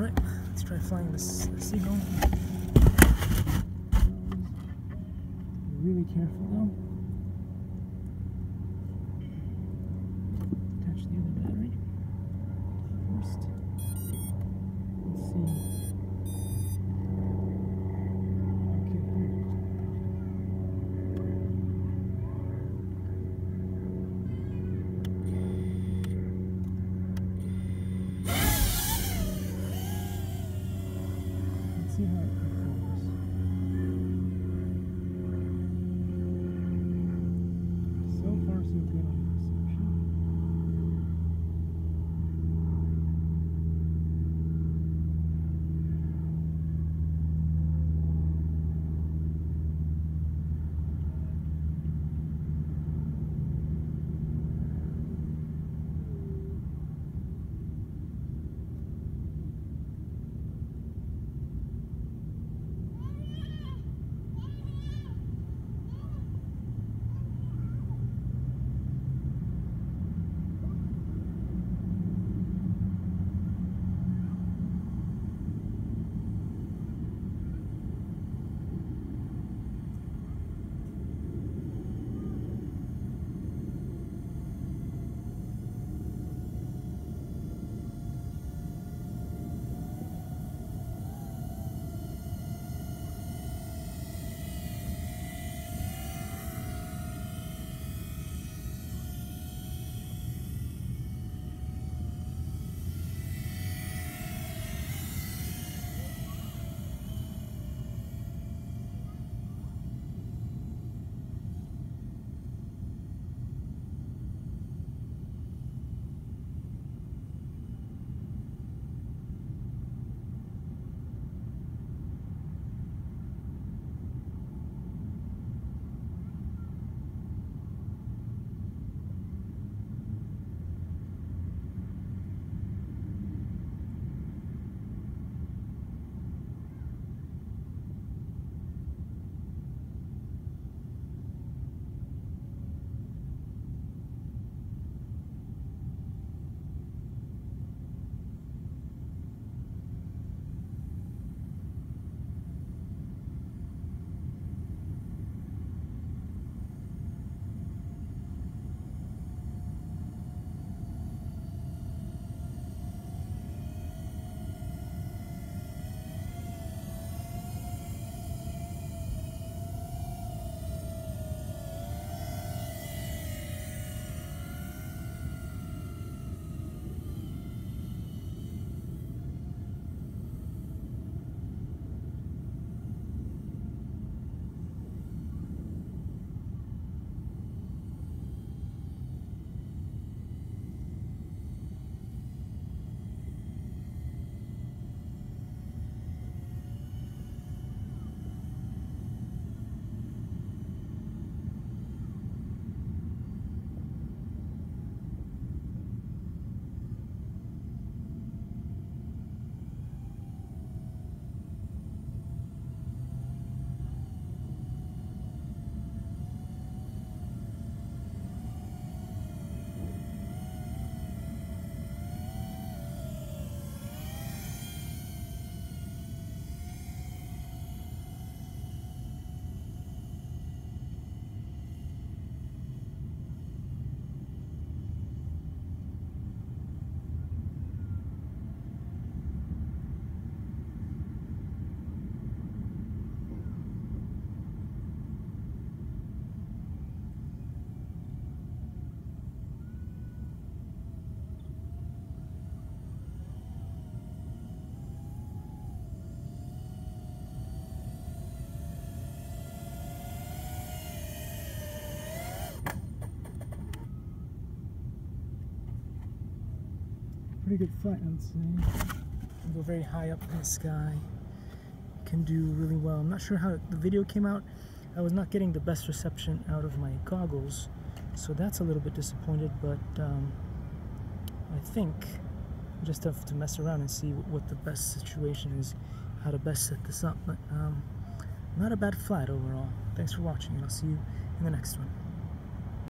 Alright, let's try flying this seagull. Be really careful though. Attach the other battery first. Let's see. Okay, good. Let's see how it performs. So far, so good on the reception. Pretty good flight, I would say. You go very high up in the sky. Can do really well. I'm not sure how the video came out. I was not getting the best reception out of my goggles, so that's a little bit disappointed, but I think I just have to mess around and see what the best situation is, how to best set this up. But not a bad flight overall. Thanks for watching, and I'll see you in the next one.